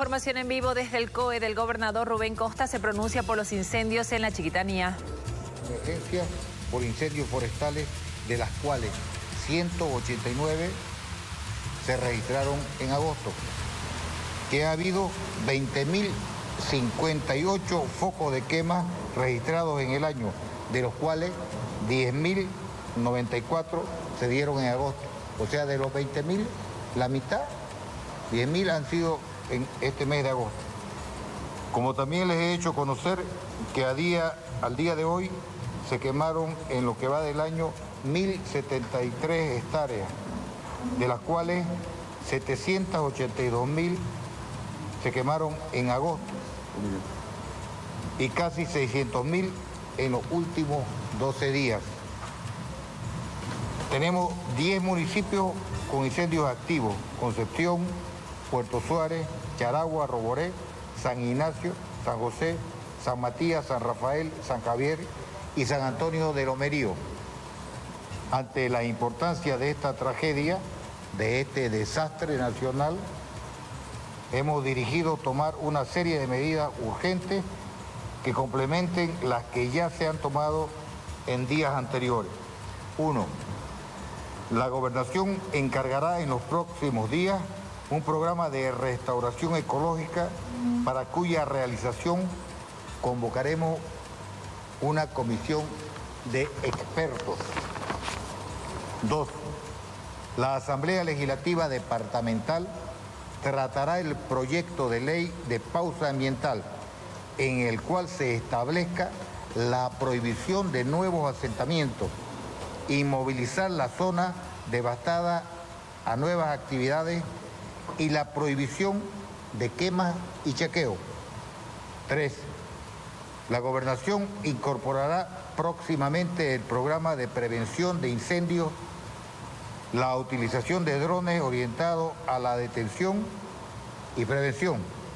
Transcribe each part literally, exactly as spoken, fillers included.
Información en vivo desde el C O E del gobernador Rubén Costa se pronuncia por los incendios en la Chiquitanía. Emergencia por incendios forestales, de las cuales ciento ochenta y nueve se registraron en agosto, que ha habido veinte mil cincuenta y ocho focos de quema registrados en el año, de los cuales diez mil noventa y cuatro se dieron en agosto. O sea, de los veinte mil, la mitad, diez mil han sido en este mes de agosto. Como también les he hecho conocer que a día, al día de hoy se quemaron en lo que va del año mil setenta y tres hectáreas, de las cuales setecientos ochenta y dos mil se quemaron en agosto y casi seiscientos mil en los últimos doce días. Tenemos diez municipios con incendios activos: Concepción, Puerto Suárez, Charagua, Roboré, San Ignacio, San José, San Matías, San Rafael, San Javier y San Antonio de Lomerío. Ante la importancia de esta tragedia, de este desastre nacional, hemos dirigido tomar una serie de medidas urgentes que complementen las que ya se han tomado en días anteriores. Uno, la gobernación encargará en los próximos días un programa de restauración ecológica para cuya realización convocaremos una comisión de expertos. Dos, la Asamblea Legislativa Departamental tratará el proyecto de ley de pausa ambiental, en el cual se establezca la prohibición de nuevos asentamientos, inmovilizar la zona devastada a nuevas actividades y la prohibición de quemas y chequeo. Tres, la gobernación incorporará próximamente el programa de prevención de incendios, la utilización de drones orientados a la detención y prevención.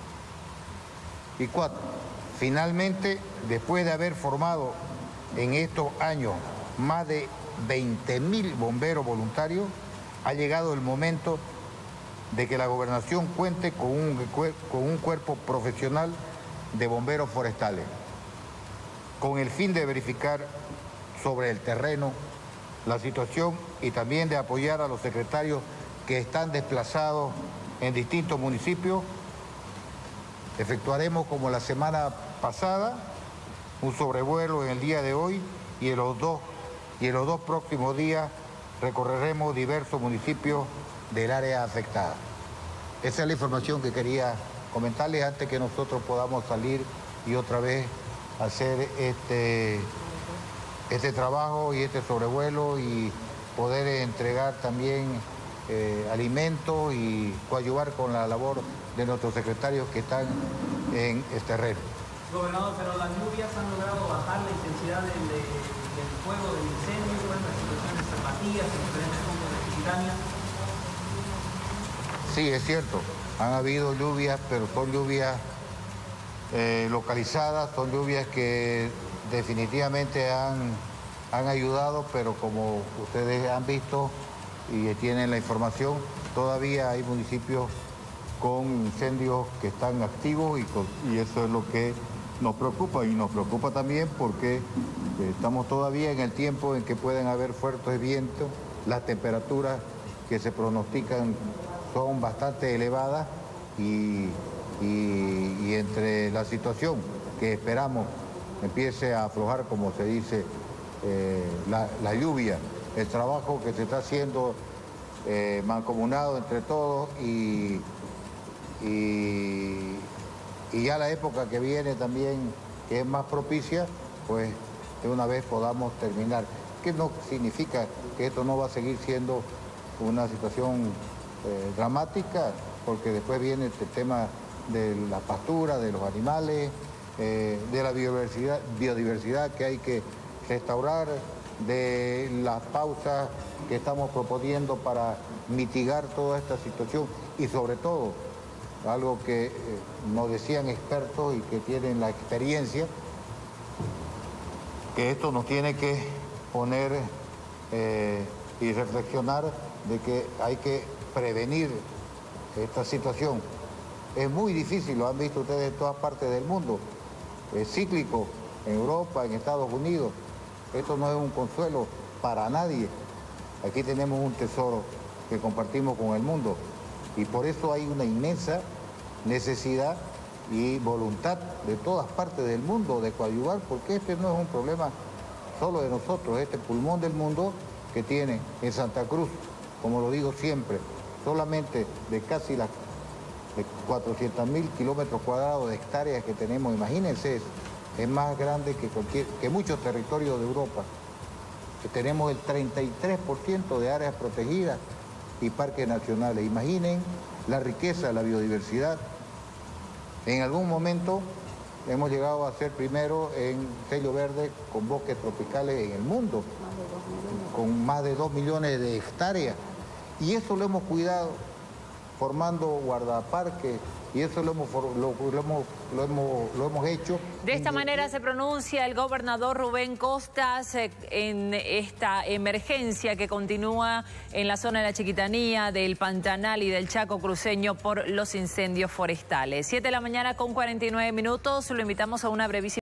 Y cuatro, finalmente, después de haber formado en estos años más de veinte mil bomberos voluntarios, ha llegado el momento de que la gobernación cuente con un, con un cuerpo profesional de bomberos forestales, con el fin de verificar sobre el terreno la situación y también de apoyar a los secretarios que están desplazados en distintos municipios. Efectuaremos, como la semana pasada, un sobrevuelo en el día de hoy y en los dos, y en los dos próximos días recorreremos diversos municipios del área afectada. Esa es la información que quería comentarles antes que nosotros podamos salir y otra vez hacer este, este trabajo y este sobrevuelo y poder entregar también eh, alimentos y coadyuvar con la labor de nuestros secretarios que están en este terreno. Gobernador, pero las lluvias han logrado bajar la intensidad del, del fuego, del incendio, en la situación de San Matías, en diferentes puntos de Chiquitania. Sí, es cierto, han habido lluvias, pero son lluvias eh, localizadas, son lluvias que definitivamente han, han ayudado, pero como ustedes han visto y tienen la información, todavía hay municipios con incendios que están activos y, con, y eso es lo que nos preocupa, y nos preocupa también porque estamos todavía en el tiempo en que pueden haber fuertes vientos, las temperaturas que se pronostican son bastante elevadas y, y, y entre la situación que esperamos empiece a aflojar, como se dice, eh, la, la lluvia, el trabajo que se está haciendo eh, mancomunado entre todos y, y, y ya la época que viene también, que es más propicia, pues de una vez podamos terminar. Que no significa que esto no va a seguir siendo una situación eh, dramática, porque después viene este tema de la pastura, de los animales, eh, de la biodiversidad, biodiversidad que hay que restaurar, de las pausas que estamos proponiendo para mitigar toda esta situación y sobre todo, algo que eh, nos decían expertos y que tienen la experiencia, que esto nos tiene que poner eh, y reflexionar de que hay que prevenir esta situación es muy difícil, lo han visto ustedes en todas partes del mundo, es cíclico, en Europa, en Estados Unidos. Esto no es un consuelo para nadie. Aquí tenemos un tesoro que compartimos con el mundo y por eso hay una inmensa necesidad y voluntad de todas partes del mundo de coadyuvar, porque este no es un problema solo de nosotros, este pulmón del mundo que tiene en Santa Cruz, como lo digo siempre, solamente de casi las de cuatrocientos mil kilómetros cuadrados de hectáreas que tenemos, imagínense, es más grande que, cualquier, que muchos territorios de Europa, que tenemos el treinta y tres por ciento de áreas protegidas y parques nacionales. Imaginen la riqueza, la biodiversidad. En algún momento hemos llegado a ser primero en sello verde con bosques tropicales en el mundo, con más de dos millones de hectáreas. Y eso lo hemos cuidado, formando guardaparques, y eso lo hemos, lo, lo hemos, lo hemos, lo hemos hecho. De esta manera se pronuncia el gobernador Rubén Costas en esta emergencia que continúa en la zona de la Chiquitanía, del Pantanal y del Chaco cruceño por los incendios forestales. siete de la mañana con cuarenta y nueve minutos, lo invitamos a una brevísima